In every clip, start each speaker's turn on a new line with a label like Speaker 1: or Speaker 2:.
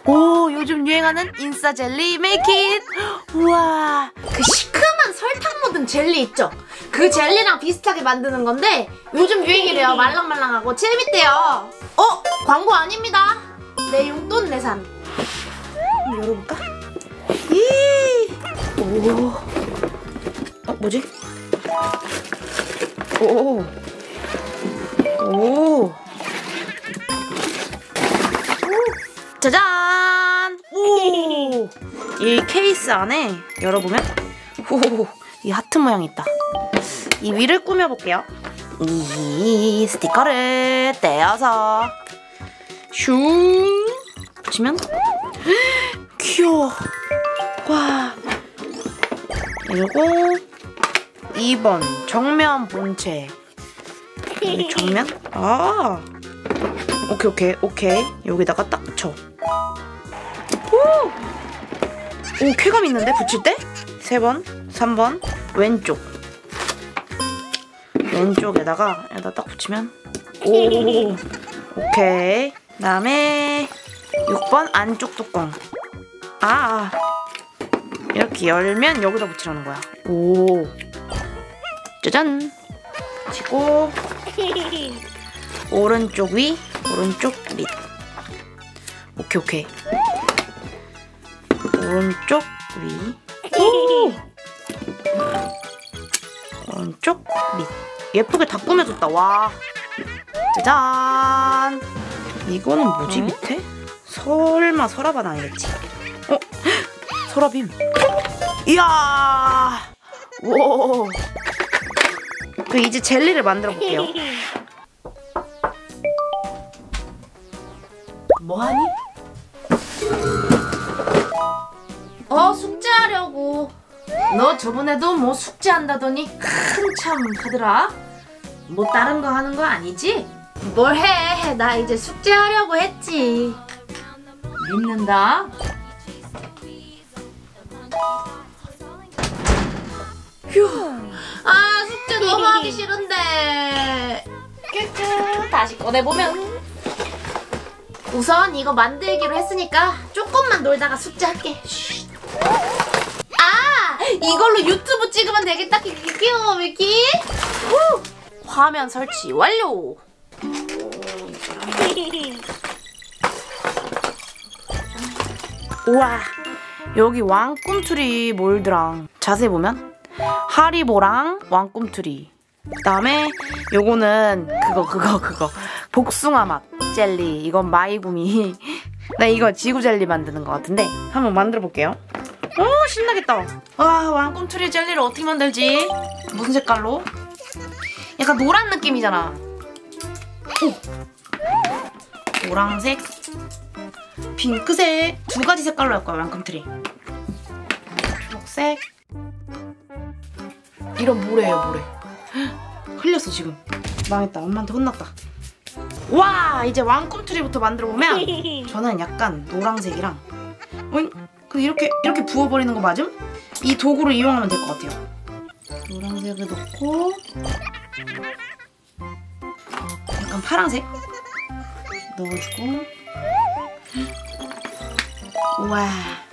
Speaker 1: 오, 요즘 유행하는 인싸 젤리 메이킷. 우와,
Speaker 2: 그 시큼한 설탕 묻은 젤리 있죠? 그 젤리랑 비슷하게 만드는 건데 요즘 유행이래요. 말랑말랑하고 재밌대요. 광고 아닙니다. 내 용돈 내산.
Speaker 1: 한번 열어볼까? 오, 뭐지? 오. 짜잔! 오! 이 케이스 안에 열어보면 이 하트 모양이 있다. 이 위를 꾸며볼게요. 이 스티커를 떼어서 슝 붙이면 귀여워. 와. 그리고 2번 정면 본체. 여기 정면? 오케이. 여기다가 딱 붙여. 오, 쾌감 있는데 붙일 때? 3번, 3번 왼쪽에다가 여기다 딱 붙이면 오, 오케이. 그다음에 6번 안쪽 뚜껑. 이렇게 열면 여기다 붙이라는 거야. 오, 짜잔. 붙이고 오른쪽 위, 오른쪽 밑. 오케이. 오른쪽 위, 오른쪽 밑. 예쁘게 다 꾸며줬다. 와, 짜잔. 이거는 뭐지? 밑에? 설마 서랍은 아니겠지? 서랍임. 이야. 오. 이제 젤리를 만들어 볼게요.
Speaker 2: 뭐하니? 숙제하려고. 너 저번에도 뭐 숙제한다더니 한참 하더라. 뭐 다른 거 하는 거 아니지? 뭘 해? 나 이제 숙제하려고 했지. 믿는다. 휴. 숙제 너무 하기 싫은데. 큐큐. 다시 꺼내보면. 우선 이거 만들기로 했으니까 조금만 놀다가 숙제할게. 이걸로 유튜브 찍으면 되겠다. 귀여워, 미키. 화면 설치 완료.
Speaker 1: 우와, 여기 왕꿈트리 몰드랑 자세히 보면 하리보랑 왕꿈트리. 그다음에 요거는 그거 복숭아 맛 젤리. 이건 마이구미. 나 이거 지구 젤리 만드는 것 같은데 한번 만들어 볼게요. 오, 신나겠다. 왕꿈트리 젤리를 어떻게 만들지? 무슨 색깔로? 약간 노란 느낌이잖아. 노란색, 핑크색, 2가지 색깔로 할 거야. 왕꿈트리. 초록색. 이런 모래예요, 모래. 흘렸어 지금. 망했다. 엄마한테 혼났다. 와, 이제 왕꿈트리부터 만들어보면 저는 약간 노란색이랑 근데 이렇게 부어버리는 거 맞음? 이 도구를 이용하면 될 것 같아요. 노란색을 넣고 약간 파란색 넣어주고. 우와,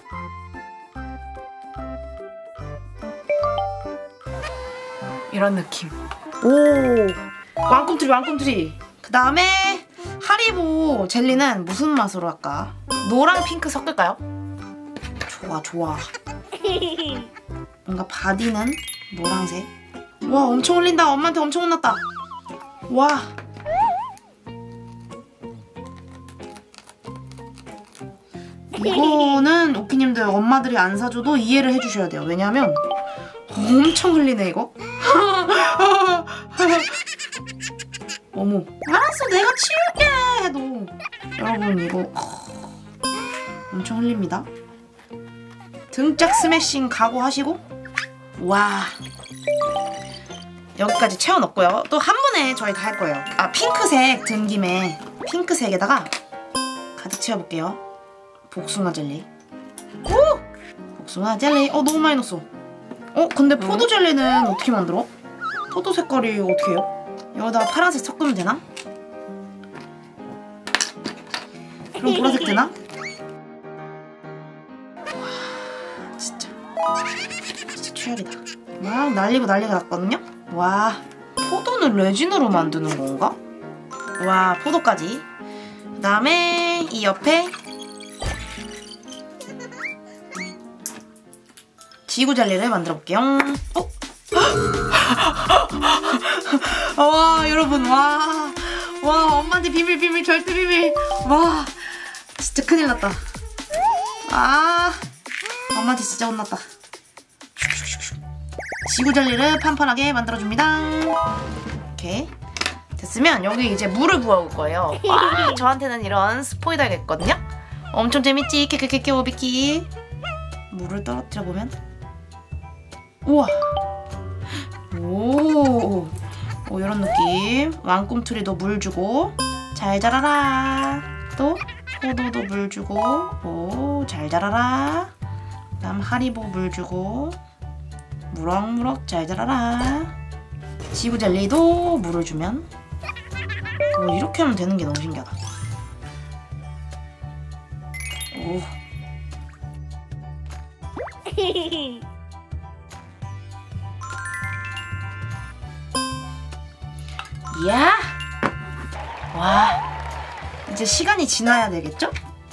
Speaker 1: 이런 느낌. 오, 왕꿈트리. 그 다음에 하리보 젤리는 무슨 맛으로 할까? 노랑 핑크 섞을까요? 좋아. 뭔가 바디는 노란색. 와, 엄청 흘린다. 엄마한테 엄청 혼났다. 와. 이거는 오키님들 엄마들이 안 사줘도 이해를 해주셔야 돼요. 왜냐면 엄청 흘리네 이거. 어머, 알았어, 내가 치울게 해도 여러분 이거 엄청 흘립니다. 등짝 스매싱 각오하시고. 와, 여기까지 채워 넣고요. 또 한 번에 저희 다 할 거예요. 핑크색 든 김에 핑크색에다가 가득 채워볼게요. 복숭아 젤리. 오! 복숭아 젤리. 너무 많이 넣었어. 근데 포도 젤리는 어떻게 만들어? 포도 색깔이 어떻게 해요? 여기다가 파란색 섞으면 되나? 그럼 보라색 되나? 최악이다. 막 난리가 났거든요? 와, 포도는 레진으로 만드는 건가? 와, 포도까지. 그 다음에 이 옆에 지구 젤리를 만들어 볼게요. 와, 여러분, 와, 엄마한테 비밀, 절대 비밀. 와, 진짜 큰일 났다. 엄마한테 진짜 혼났다. 지구 젤리를 판판하게 만들어줍니다. 이렇게 됐으면 여기 이제 물을 부어올 거예요. 와, 저한테는 이런 스포이더가 있거든요. 엄청 재밌지? 깨깨깨깨 오비키. 물을 떨어뜨려 보면, 우와, 오, 이런 느낌. 왕꿈틀이도 물 주고 잘 자라라. 또 포도도 물 주고, 오, 잘 자라라. 그다음 하리보 물 주고 무럭무럭 잘 자라라. 지구 젤리도 물을 주면, 오, 이렇게 하면 되는 게 너무 신기하다. 오. 이야! 와, 이제 시간이 지나야 되겠죠?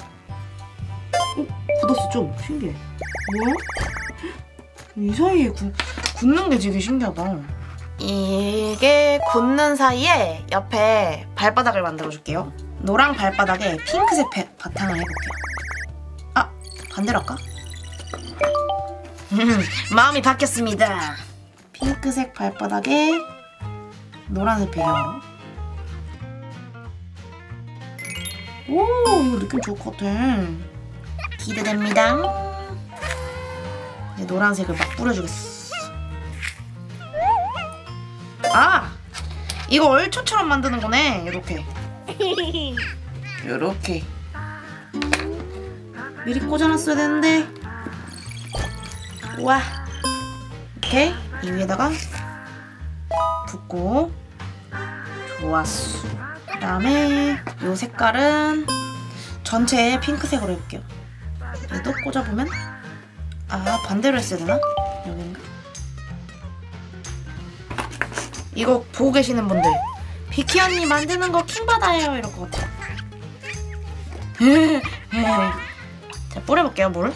Speaker 1: 굳었어. 좀 신기해. 뭐야? 이 사이에 굳는 게 되게 신기하다. 이게 굳는 사이에 옆에 발바닥을 만들어줄게요. 노랑 발바닥에 핑크색 바탕을 해볼게요. 반대로 할까? 마음이 바뀌었습니다. 핑크색 발바닥에 노란색 배경으로. 오, 이거 느낌 좋을 것 같아. 기대됩니다. 이제 노란색을 막 뿌려주겠어. 이거 얼초처럼 만드는 거네. 이렇게 미리 꽂아놨어야 되는데. 우와, 이렇게 이 위에다가 붓고. 좋았어. 그 다음에 이 색깔은 전체에 핑크색으로 해볼게요. 얘도 꽂아보면, 반대로 했어야 되나? 여긴가? 이거 보고 계시는 분들, 비키 언니 만드는 거 킹받아요 이럴 것 같아요. 자, 뿌려볼게요. 물.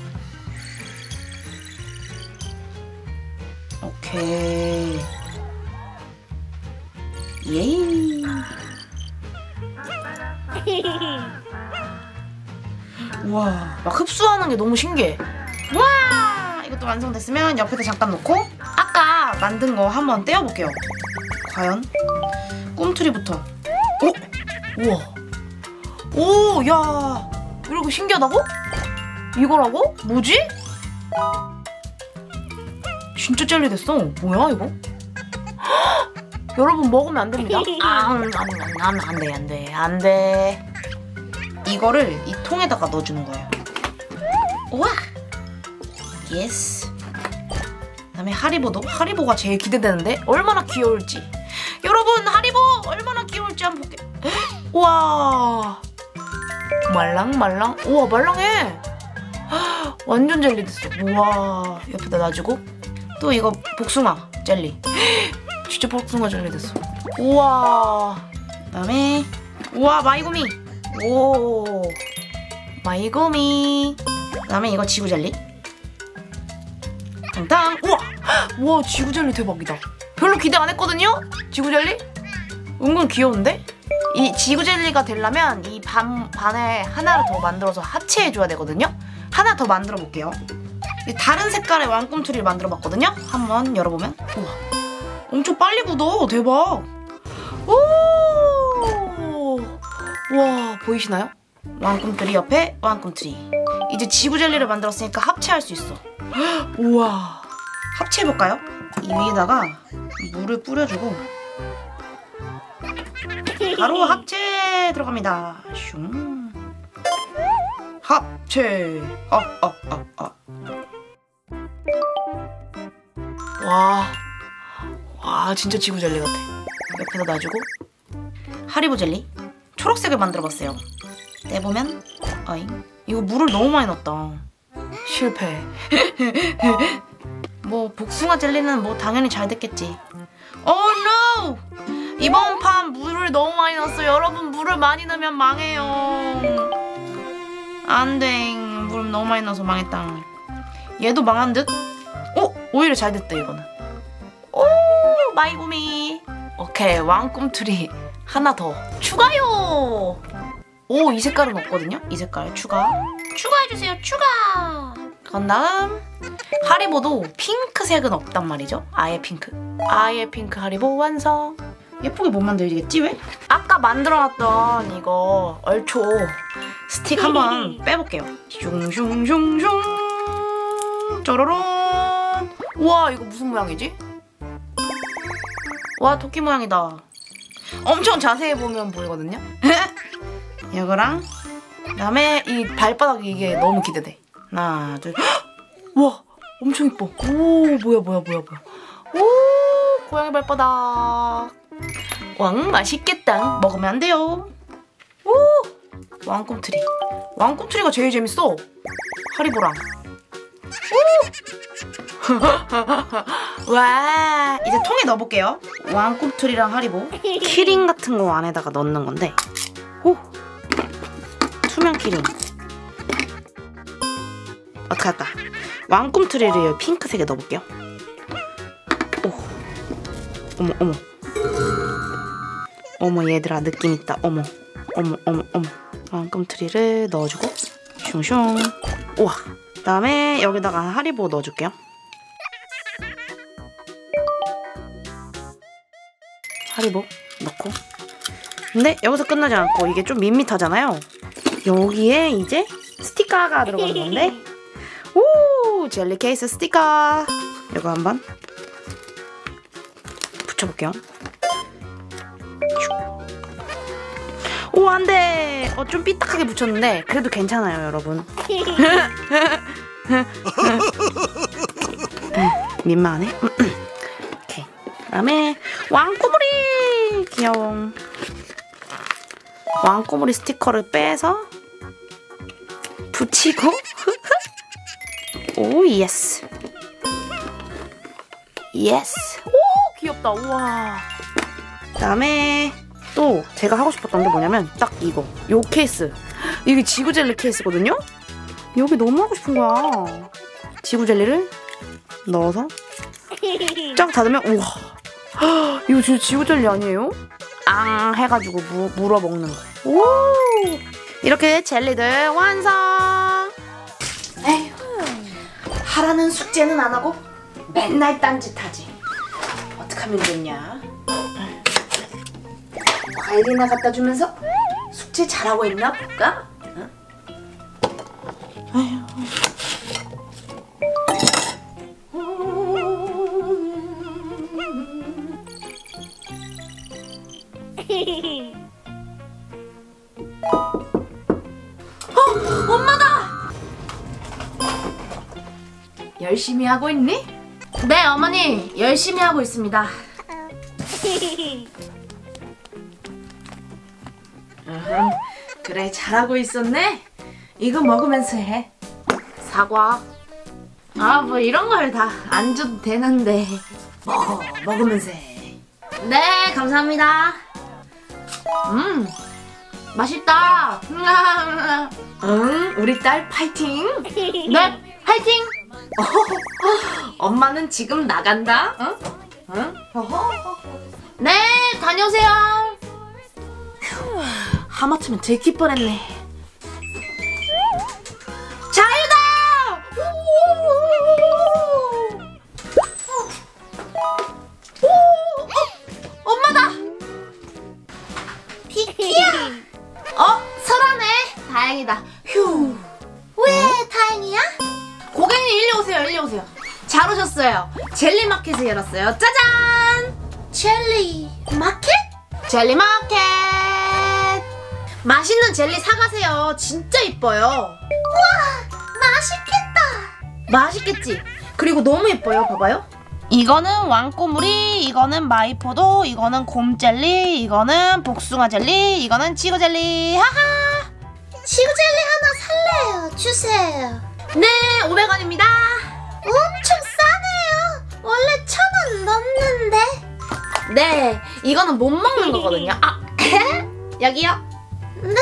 Speaker 1: 오케이. 예이. 우와, 막 흡수하는 게 너무 신기해. 와, 이것도 완성됐으면 옆에다 잠깐 놓고 아까 만든 거 한번 떼어볼게요. 과연? 꿈틀이부터. 우와. 오, 야, 이렇게 신기하다고? 이거라고? 뭐지? 진짜 젤리 됐어. 뭐야 이거? 여러분, 먹으면 안 됩니다. 안 돼. 이거를 이 통에다가 넣어주는 거예요. 우와! 예스. 그다음에 하리보가 제일 기대되는데 얼마나 귀여울지. 여러분, 하리보 얼마나 귀여울지 한번 볼게요. 우와, 말랑말랑. 우와, 말랑해. 완전 젤리 됐어. 우와, 옆에다 놔주고. 또 이거 복숭아 젤리. 진짜 복숭아 젤리 됐어. 우와. 그다음에 우와, 마이구미. 오, 마이구미. 그다음에 이거 지구 젤리. 땅땅. 우와, 지구 젤리 대박이다. 별로 기대 안 했거든요. 지구 젤리 은근 귀여운데? 이 지구 젤리가 되려면 이 반에 하나를 더 만들어서 합체해줘야 되거든요. 하나 더 만들어 볼게요. 다른 색깔의 왕꿈틀이를 만들어 봤거든요. 한번 열어보면, 우와, 엄청 빨리 굳어. 대박. 오, 와, 보이시나요? 왕꿈틀이 옆에 왕꿈틀이. 이제 지구 젤리를 만들었으니까 합체할 수 있어. 우와, 합체해볼까요? 이 위에다가 물을 뿌려주고 바로 합체 들어갑니다. 슝. 합체. 와, 진짜 지구 젤리 같아. 옆에다 놔주고 하리보 젤리 초록색을 만들어봤어요. 떼보면, 어잉, 이거 물을 너무 많이 넣었다. 실패. 뭐 복숭아 젤리는 뭐 당연히 잘 됐겠지. Oh no! 이번 판 물을 너무 많이 넣었어요. 여러분 물을 많이 넣으면 망해요. 안돼. 물 너무 많이 넣어서 망했다. 얘도 망한 듯? 오히려 잘 됐다 이거는. 오 마이구미. 오케이 왕꿈틀이 하나 더 추가요. 오 이 색깔은 없거든요. 이 색깔 추가해주세요. 추가. 그런 다음 하리보도 핑크색은 없단 말이죠. 아예 핑크 하리보 완성. 예쁘게 못 만들겠지 왜? 아까 만들어놨던 이거 얼초 스틱 한번 빼볼게요. 슝슝슝슝 쪼로론. 우와 이거 무슨 모양이지? 와 토끼 모양이다. 엄청 자세히 보면 보이거든요. 이거랑 그다음에 이 발바닥이 이게 너무 기대돼. 하나 둘. 와 엄청 이뻐. 오 뭐야. 오 고양이 발바닥. 왕 맛있겠다. 먹으면 안 돼요. 오 왕꿈트리가 제일 재밌어. 하리보랑. 오 와 이제 통에 넣어볼게요. 왕꿈트리랑 하리보 키링 같은 거 안에다가 넣는 건데. 오 투명 키링. 어떻게 할까? 왕꿈트리를 핑크색에 넣어볼게요. 오 어머 얘들아 느낌 있다. 어머 왕꿈트리를 넣어주고 슝슝. 우와 그다음에 여기다가 하리보 넣어줄게요. 하리보 넣고. 근데 여기서 끝나지 않고 이게 좀 밋밋하잖아요. 여기에 이제 스티커가 들어가는 건데. 오 젤리 케이스 스티커. 이거 한번 붙여볼게요. 오 안돼. 좀 삐딱하게 붙였는데 그래도 괜찮아요 여러분. 민망하네. 오케이. 그다음에 왕꼬물이 귀여워. 왕꼬물이 스티커를 빼서 붙이고. 오 예스. 오 귀엽다. 우와. 그다음에 또 제가 하고 싶었던 게 뭐냐면 딱 이거 요 케이스. 이게 지구젤리 케이스거든요. 여기 너무 하고 싶은 거야. 지구젤리를 넣어서 쫙 닫으면 우와 이거 진짜 지구젤리 아니에요? 앙 해가지고 물어 먹는 거. 오 이렇게 젤리들 완성. 에휴 하라는 숙제는 안 하고 맨날 딴짓하지. 어떡하면 좋냐. 과일이나 갖다 주면서 숙제 잘하고 있나 볼까? 응? 엄마다! 열심히 하고 있니? 네 어머니 열심히 하고 있습니다. 그래 잘하고 있었네. 이거 먹으면서 해. 사과. 뭐 이런 걸 다 안 줘도 되는데 먹으면서 해. 네 감사합니다. 맛있다. 우리 딸 파이팅. 네 파이팅. 엄마는 지금 나간다. 네 다녀오세요. 하마터면 들킬 뻔했네. 자유다! 엄마다! 비키야! 설아네. 다행이다. 휴. 왜 다행이야? 고객님 일리 오세요. 잘 오셨어요. 젤리 마켓을 열었어요. 짜잔! 젤리 마켓? 젤리 마켓! 맛있는 젤리 사가세요. 진짜 이뻐요. 우와 맛있겠다. 맛있겠지? 그리고 너무 예뻐요. 봐봐요. 이거는 왕꼬물이, 이거는 마이포도, 이거는 곰젤리, 이거는 복숭아 젤리, 이거는 지구젤리. 하하.
Speaker 3: 지구젤리 하나 살래요. 주세요.
Speaker 1: 네 500원입니다.
Speaker 3: 엄청 싸네요.
Speaker 2: 맛없는데? 네, 이거는 못 먹는 거거든요. 아, 여기요. 네,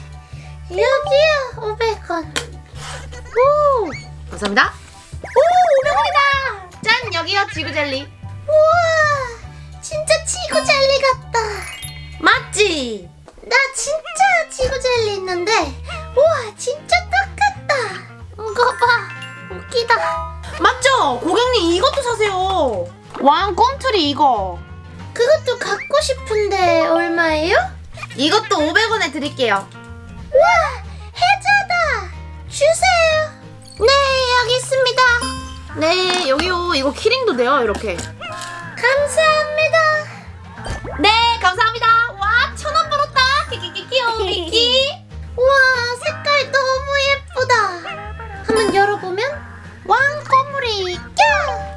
Speaker 2: 여기요. 500원. 오, 감사합니다. 오, 500원이다. 짠, 여기요. 지구젤리. 우와, 진짜 지구젤리 같다. 맞지? 나 진짜 지구젤리 있는데, 우와, 진짜 똑같다. 이거 봐, 웃기다. 맞죠? 고객님 이것도 사세요.
Speaker 1: 왕꿈틀이 이거.
Speaker 2: 그것도 갖고 싶은데 얼마예요? 이것도 500원에 드릴게요. 우와, 해자다. 주세요. 네, 여기 있습니다.
Speaker 1: 네, 여기요. 이거 키링도 돼요, 이렇게.
Speaker 2: 감사합니다. 네, 감사합니다. 와, 1,000원 벌었다. 키키키키요. 우와, 색깔 너무 예쁘다. 한번 열어보면 왕꼬물이 껴.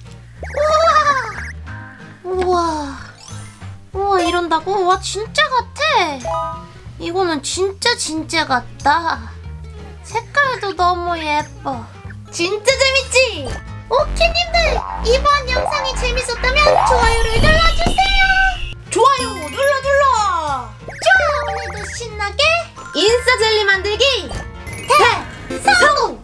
Speaker 2: 우와, 우와, 이런다고? 와, 진짜 같아. 이거는 진짜 같다. 색깔도 너무 예뻐. 진짜 재밌지? 오케이님들, 이번 영상이 재밌었다면 좋아요를 눌러주세요. 좋아요 눌러. 좋아, 오늘도 신나게 인싸 젤리 만들기 대성공.